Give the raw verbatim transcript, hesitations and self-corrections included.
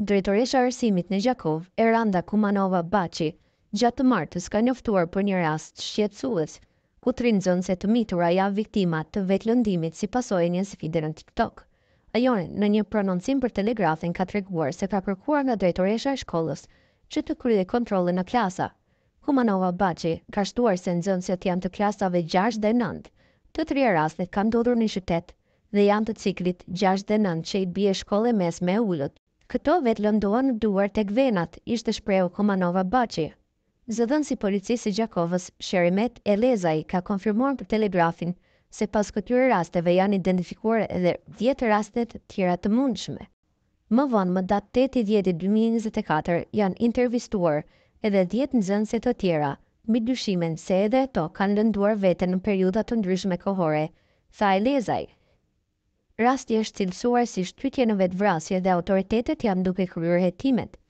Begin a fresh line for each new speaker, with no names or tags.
Drejtoresha e Arsimit në Gjakovë, Eranda Kumanova Baçi, gjatë të martës ka njoftuar për një rast shqetësues, ku tri nxënëse të mitura janë viktima të vetë-lëndimit si pasojë e një sfide në TikTok. Ajo në një prononcim për Telegrafin ka treguar se ka kërkuar nga drejtoresha e shkollës që të kryejë kontrolle në klasa. Kumanova Baçi ka shtuar se nxënësit janë të klasave gjashtë dhe nëntë. Të trija rastet kanë ndodhur në qytet dhe janë të ciklit gjashtë dhe nëntë që i bie shkolle mesme e ulët. Këto vetë-lëndohen në duar tek venat, ishte shprehu Kumanova Baçi. Zëdhënësi i policisë së Gjakovës, Sherimet Elezaj, ka konfirmuar për Telegrafin se pas këtyre rasteve janë identifikuar edhe dhjetë raste të tjera të mundshme. Më vonë, më datë teti dhjetë dy mijë e njëzet e katër, janë intervistuar edhe dhjetë nxënëse të tjera, mbi dyshimin se edhe ato kanë lënduar veten në periudha të ndryshme kohore, tha Elezaj. Rasti është cilësuar si shtytje në vetvrasje dhe autoritetet janë duke kryer hetimet.